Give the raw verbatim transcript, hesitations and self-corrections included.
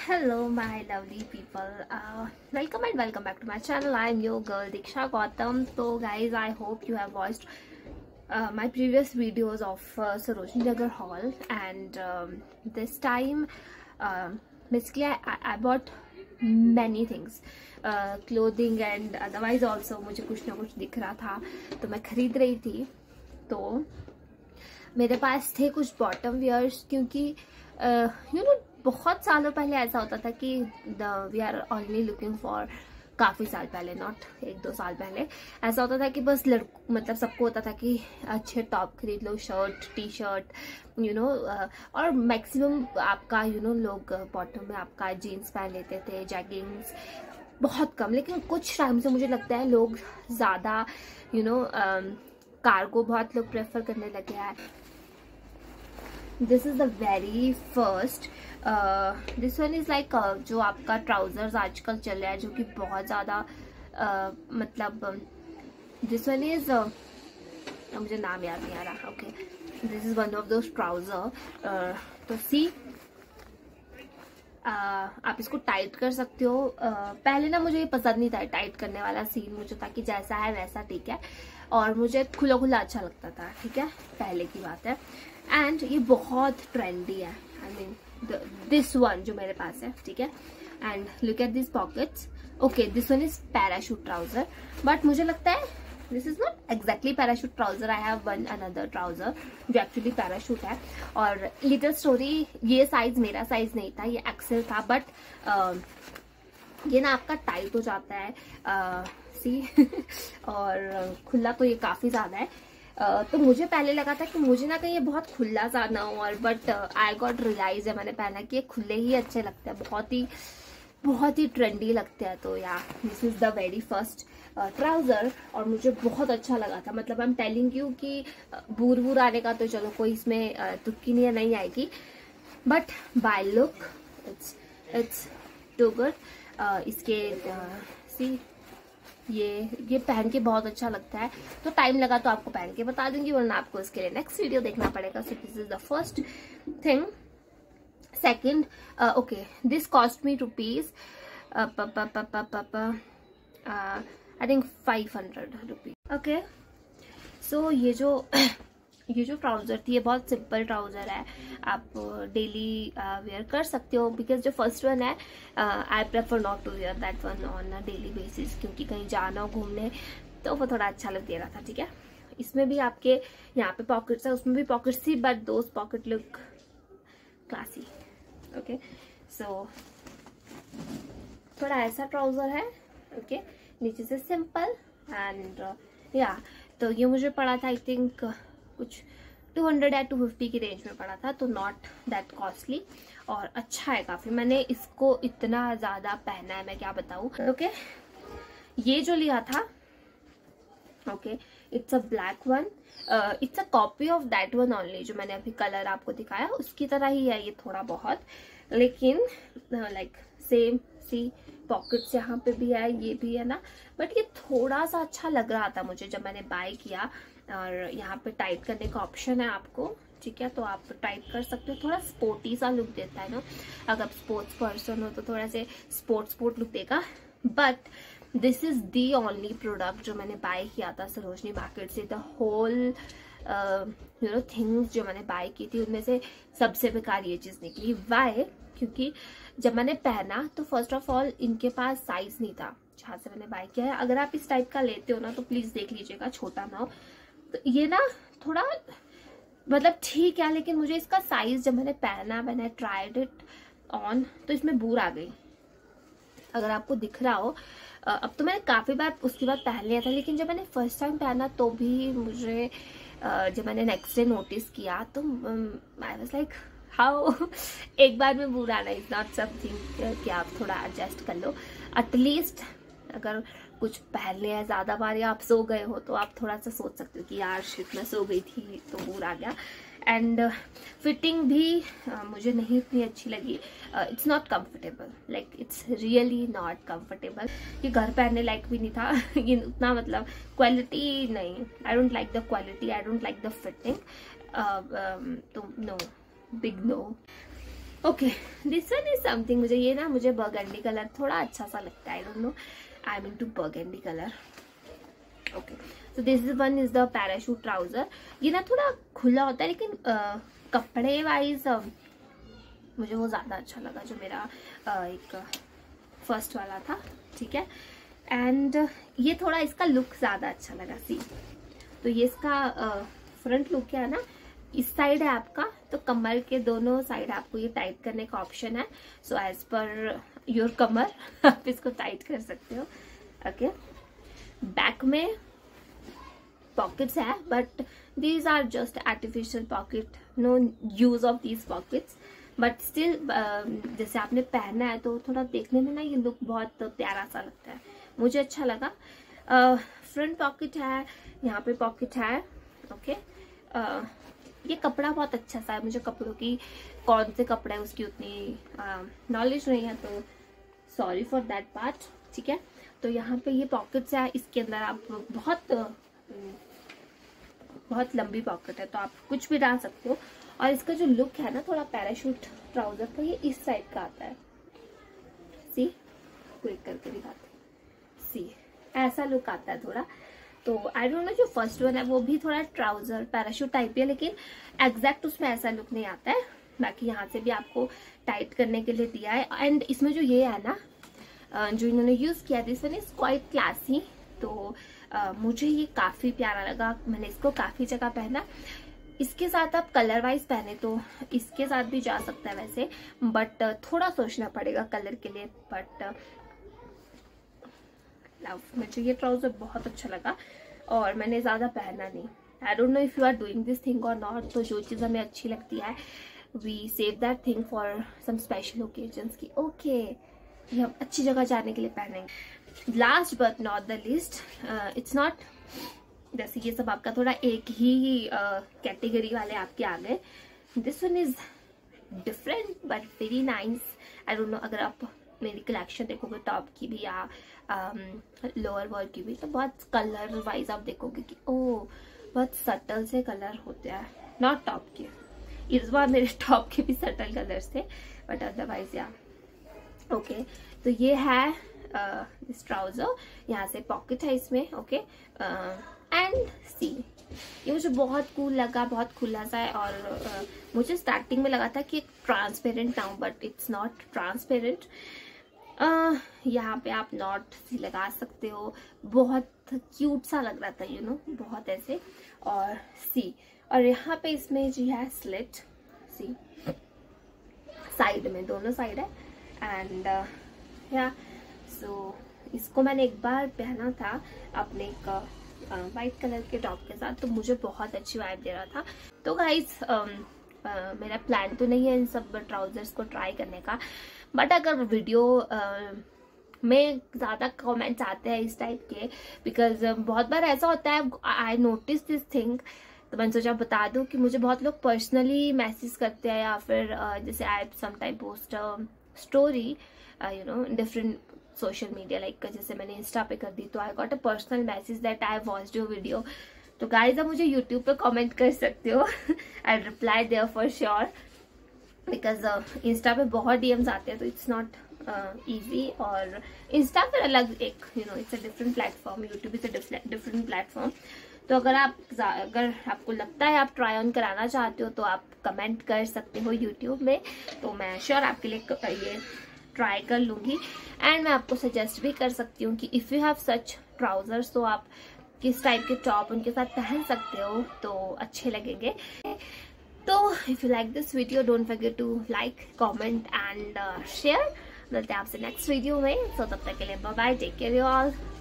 Hello my lovely people, uh, welcome and welcome back to my channel. I am your girl Diksha Gautam. So guys, I hope you have watched uh, my previous videos of uh, Sarojini Nagar Hall, and um, this time uh, basically I, I bought many things, uh, clothing and otherwise also मुझे कुछ ना कुछ दिख रहा था तो मैं खरीद रही थी। तो मेरे पास थे कुछ बॉटम वियर्स, क्योंकि यू नो बहुत सालों पहले ऐसा होता था कि the we are only looking for, काफ़ी साल पहले, नॉट एक दो साल पहले, ऐसा होता था कि बस लड़कों मतलब सबको होता था कि अच्छे टॉप खरीद लो, shirt T shirt you know, और मैक्सिमम आपका यू you नो know, लोग बॉटम में आपका जीन्स पहन लेते थे, जैगिंग्स बहुत कम। लेकिन कुछ टाइम से मुझे लगता है लोग ज़्यादा यू नो कार्गो बहुत लोग प्रेफर करने लगे हैं। This is the very first, this one is like जो आपका ट्राउजर्स आजकल चल रहा है जो कि बहुत ज़्यादा uh, मतलब दिस वन इज uh, मुझे नाम याद नहीं आ रहा। Okay, this is one of those trouser. तो सी Uh, आप इसको टाइट कर सकते हो। uh, पहले ना मुझे ये पसंद नहीं था टाइट करने वाला सीन, मुझे था कि जैसा है वैसा ठीक है, और मुझे खुला खुला अच्छा लगता था, ठीक है, पहले की बात है। एंड ये बहुत ट्रेंडी है, आई मीन दिस वन जो मेरे पास है, ठीक है। And look at this pockets. Okay, this one is parachute trouser, but मुझे लगता है this is not exactly parachute trouser. I have one another trouser जो एक्चुअली पैराशूट है। और लिटिल स्टोरी, ये साइज मेरा साइज नहीं था, ये एक्सेल था, बट uh, ये ना आपका टाइट हो जाता है सी uh, और खुला तो ये काफी ज्यादा है। uh, तो मुझे पहले लगा था कि मुझे ना कहीं ये बहुत खुला सा ना हो, और बट आई गॉट रियलाइज है मैंने पहना कि ये खुले ही अच्छे लगते हैं, बहुत ही बहुत ही ट्रेंडी लगते हैं। तो या this is the very first trouser, और मुझे बहुत अच्छा लगा था। मतलब आई एम टेलिंग यू कि बूर बूर आने का तो चलो कोई इसमें uh, तुक्की नहीं नहीं आएगी, but by look it's it's too good. इसके सी uh, ये ये पहन के बहुत अच्छा लगता है। तो टाइम लगा तो आपको पहन के बता दूंगी, वरना आपको इसके लिए नेक्स्ट वीडियो देखना पड़ेगा। So this is the first thing. Second, okay, this cost me rupees I think five hundred rupees. Okay, so ये जो ये जो ट्राउजर थी ये बहुत सिंपल ट्राउजर है, आप डेली वेयर कर सकते हो। बिकॉज जो फर्स्ट वन है I prefer not to wear that one on a daily basis, क्योंकि कहीं जाना हो घूमने तो वो थोड़ा अच्छा लग दे रहा था, ठीक है। इसमें भी आपके यहाँ पे पॉकेट्स है, उसमें भी पॉकेट्स थी, but those pocket look classy. Okay, so थोड़ा ऐसा ट्राउजर है, ओके okay? नीचे से सिंपल एंड या तो ये मुझे पड़ा था आई थिंक कुछ टू हंड्रेड या टू फिफ्टी की रेंज में पड़ा था, तो नॉट दैट कॉस्टली, और अच्छा है काफी। मैंने इसको इतना ज्यादा पहना है, मैं क्या बताऊं। ओके, ये जो लिया था, okay, it's a black one, it's a copy of that one only, जो मैंने अभी कलर आपको दिखाया उसकी तरह ही है ये थोड़ा बहुत, लेकिन लाइक सेम सी पॉकेट्स यहाँ पे भी है, ये भी है ना, बट ये थोड़ा सा अच्छा लग रहा था मुझे जब मैंने बाय किया। और यहाँ पे टाइट करने का ऑप्शन है आपको, ठीक है, तो आप टाइट कर सकते हो। थोड़ा स्पोर्टी सा लुक देता है ना, अगर आप स्पोर्ट्स पर्सन हो तो थोड़ा से स्पोर्ट स्पोर्ट लुक देगा। But this is the only product जो मैंने बाय किया था सरोजनी मार्केट से। The whole you know things जो मैंने बाय की थी उनमें से सबसे बेकार ये चीज निकली। वाई? क्योंकि जब मैंने पहना तो फर्स्ट ऑफ ऑल इनके पास साइज नहीं था जहाँ से मैंने बाय किया है। अगर आप इस टाइप का लेते हो ना तो प्लीज देख लीजिएगा, छोटा ना हो। तो ये ना थोड़ा मतलब ठीक है, लेकिन मुझे इसका साइज जब मैंने पहना, मैंने ट्राइड इट ऑन, तो इसमें बूर आ गई। अगर आपको दिख रहा हो, अब तो मैंने काफी बार उसके बाद पहन लिया था, लेकिन जब मैंने फर्स्ट टाइम पहना तो भी मुझे, जब मैंने नेक्स्ट डे नोटिस किया तो आई वाज लाइक हाउ एक बार में बूर आना इज नॉट समथिंग कि आप थोड़ा एडजस्ट कर लो। एटलीस्ट अगर कुछ पहन लिया है ज्यादा बार या आप सो गए हो तो आप थोड़ा सा सोच सकते हो कि यार शिट मैं सो गई थी तो बूर आ गया। एंड फिटिंग भी uh, मुझे नहीं इतनी अच्छी लगी। It's not comfortable, like it's really not comfortable. ये घर पहनने लायक भी नहीं था ये उतना, मतलब क्वालिटी नहीं, I don't like the quality, I don't like the fitting, तो no, big no. Okay, this one is something, मुझे ये ना मुझे बर्गंडी कलर थोड़ा अच्छा सा लगता है, I don't know, I am into burgundy colour. Okay, so this is one is the parachute trouser. ये ना थोड़ा खुला होता है लेकिन uh, कपड़े वाइज uh, मुझे वो ज्यादा अच्छा लगा जो मेरा uh, एक फर्स्ट वाला था, ठीक है। एंड uh, ये थोड़ा इसका लुक ज्यादा अच्छा लगा। सी, तो ये इसका फ्रंट uh, लुक है ना, इस साइड है आपका, तो कमर के दोनों साइड आपको ये टाइट करने का ऑप्शन है। सो एज पर योर कमर आप इसको टाइट कर सकते हो। ओके, बैक में पॉकेट्स है but these are just artificial pocket, no use of these pockets, but still जैसे आपने पहना है तो थोड़ा देखने में ना ये लुक बहुत प्यारा सा लगता है, मुझे अच्छा लगा। फ्रंट uh, पॉकेट है, यहाँ पे पॉकेट है। ओके, uh, ये कपड़ा बहुत अच्छा सा है, मुझे कपड़ों की कौन से कपड़े है उसकी उतनी नॉलेज uh, नहीं है, तो सॉरी फॉर दैट पार्ट, ठीक है। तो यहाँ पे ये पॉकेट्स है, इसके अंदर आप बहुत uh, बहुत लंबी पॉकेट है तो आप कुछ भी डाल सकते हो। और इसका जो लुक है ना थोड़ा पैराशूट ट्राउजर का, ये इस साइड का आता है। सी, क्लिक करके दिखाते हैं, सी ऐसा लुक आता है थोड़ा। तो आई डोंट नो, जो फर्स्ट वन है वो भी थोड़ा ट्राउजर पैराशूट टाइप है, लेकिन एग्जैक्ट उसमें ऐसा लुक नहीं आता है। बाकी यहाँ से भी आपको टाइट करने के लिए दिया है। एंड इसमें जो ये है ना जो इन्होंने यूज किया, this one is quite classy, तो uh, मुझे ये काफी प्यारा लगा, मैंने इसको काफी जगह पहना। इसके साथ आप कलर वाइज पहने तो इसके साथ भी जा सकता है वैसे, बट थोड़ा सोचना पड़ेगा कलर के लिए। बट लव, मुझे ये ट्राउजर बहुत अच्छा लगा और मैंने ज्यादा पहना नहीं। I don't know if you are doing this thing और नॉट, तो जो चीज हमें अच्छी लगती है we save that thing for some special occasions की। ओके, ये हम अच्छी जगह जाने के लिए पहनेंगे। Last but not the list, it's not, जैसे ये सब आपका थोड़ा एक ही कैटेगरी uh, वाले आपके आ गए। This one is different but very nice. I don't know, अगर आप मेरी कलेक्शन देखोगे टॉप की भी या लोअर um, वर्क की भी, तो बहुत कलर वाइज आप देखोगे कि ओ बहुत सटल से कलर होते हैं, नॉट टॉप के। इस बार मेरे टॉप के भी सटल कलर्स थे, बट अदरवाइज या ओके। तो ये है दिस ट्राउजर, यहाँ से पॉकेट है इसमें। ओके, एंड सी, ये मुझे बहुत कूल लगा, बहुत खुला सा है। और uh, मुझे स्टार्टिंग में लगा था कि ट्रांसपेरेंट ना हो, बट इट्स नॉट ट्रांसपेरेंट। यहाँ पे आप नॉट सी लगा सकते हो, बहुत क्यूट सा लग रहा था, यू नो, बहुत ऐसे। और सी, और यहाँ पे इसमें जो है स्लिट, सी साइड में, दोनों साइड है। एंड या सो इसको मैंने एक बार पहना था अपने एक वाइट कलर के टॉप के साथ, तो मुझे बहुत अच्छी वाइब दे रहा था। तो गाइज uh, मेरा प्लान तो नहीं है इन सब ट्राउजर्स को ट्राई करने का, बट अगर वीडियो uh, में ज़्यादा कमेंट्स आते हैं इस टाइप के, बिकॉज uh, बहुत बार ऐसा होता है, आई नोटिस दिस थिंग, तो मैंने सोचा बता दूं कि मुझे बहुत लोग पर्सनली मैसेज करते हैं, या फिर uh, जैसे I sometime post story you know different social media, like जैसे मैंने इंस्टा पे कर दी, तो I got a personal message that I watched your video. तो गाइज आप मुझे यूट्यूब पे कमेंट कर सकते हो, I reply there for sure, because insta पे बहुत डीएम्स आते हैं, तो इट्स नॉट इजी। और इंस्टा पर अलग एक, you know, it's a different platform, YouTube is a different platform. तो अगर आप अगर आपको लगता है आप ट्राई ऑन कराना चाहते हो, तो आप कमेंट कर सकते हो यूट्यूब में, तो मैं श्योर आपके लिए ये ट्राई कर लूंगी। एंड मैं आपको सजेस्ट भी कर सकती हूँ कि if you have such trousers, तो आप किस टाइप के टॉप उनके साथ पहन सकते हो, तो अच्छे लगेंगे। तो if you like this video, don't forget to like, comment and share. मिलते हैं आपसे नेक्स्ट वीडियो में, सो तब तक के लिए bye bye, take care you all.